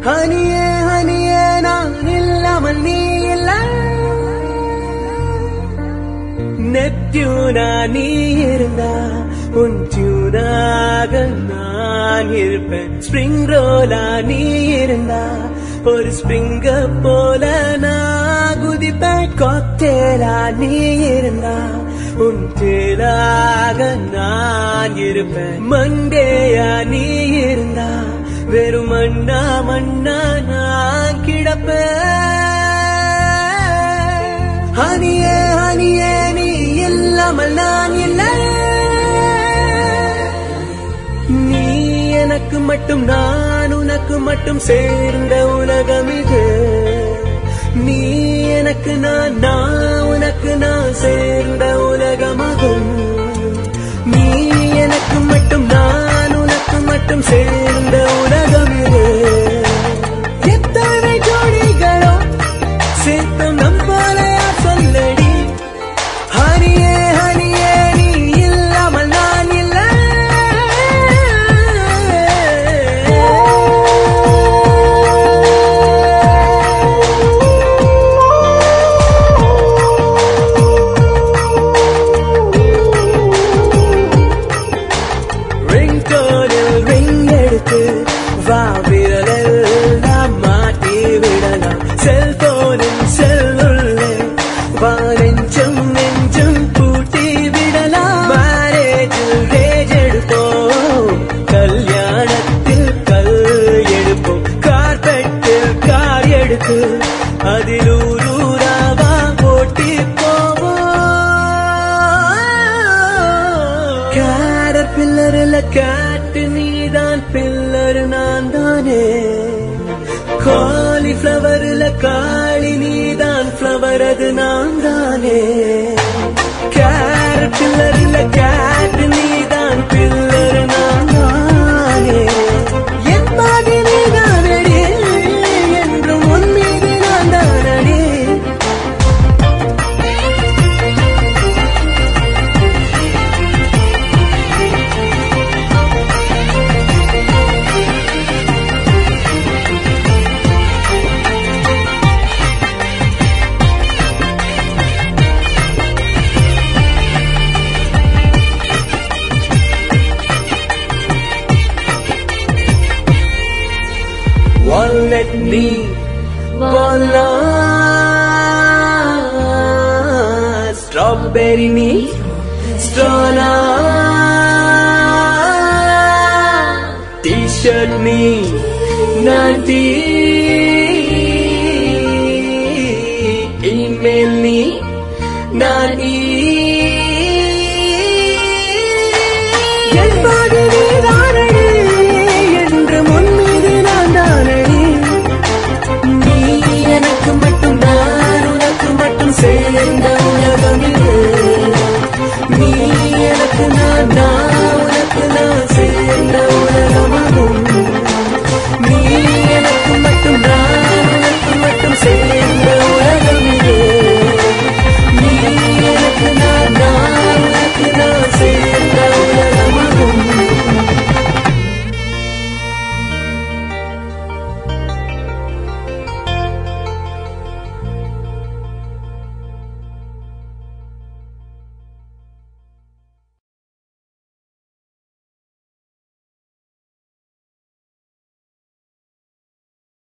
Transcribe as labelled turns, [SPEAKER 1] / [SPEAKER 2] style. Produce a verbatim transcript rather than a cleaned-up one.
[SPEAKER 1] ஹனியே ஹனியே நான் இல்லாமல் நீ இல்லை. நெப்டியூனா நீ இருந்தா உன் டியூனாக நான் இருப்பேன். ஸ்பிரிங் ரோலா நீ இருந்தா ஒரு ஸ்பிரிங்க போல நான் குதிப்பேன். காக்டேலா நீ இருந்தா உன் தேலாக நான் இருப்பேன். மண்டேயா நீ இருந்தா வெறும் மண்ணா மண்ணா நான் கிடப்பேன். ஹனியே ஹனியே நீ இல்லாமல் நான் இல்லை. நீ எனக்கு மட்டும் நான் உனக்கு மட்டும் சேர்ந்த உலகம் இது. நீ எனக்கு நான் நான் உனக்கு நான் சேர்ந்த உலகமாகும். நீ எனக்கு மட்டும் நான் உனக்கு மட்டும் சேர்ந்த உலகம் இது. எத்தனை ஜோடிகளோ சேர்த்தும் நம் போலையா சொல்லடி. ஹனியே ஹனியே நீ இல்லாமல் நான் இல்லை. ரிங்டோனில் ரிங் எடுத்து வா விரலெல்லாம் மாட்டி விடலாம். செல்போனின் செல்லுள்ளே வா நெஞ்சம் நெஞ்சம் பூட்டி விடலாம். மேரேஜில் ரேஜ் எடுப்போம், கல்யாணத்தில் கல் எடுப்போம். கார்பெட்டில் கார் எடுத்து அதில் ஊரூராவா ஓட்டி போவோம். கேரட் பில்லரில் காட்டு நீதான் பில்லர் நான் தானே. காலிஃப்ளவரில் காளி நீதான் ஃப்ளவர் அது நான் தானே. கேரட் பில்லரில் காட்டு நீதான் பில்லர் நான் தானே. என் மாதிரி நீதான் அடி என்றும் உன் மீது நான் தான் அடி. Walnut நீ walnut, strawberry நீ strawna, t-shirt நீ நான்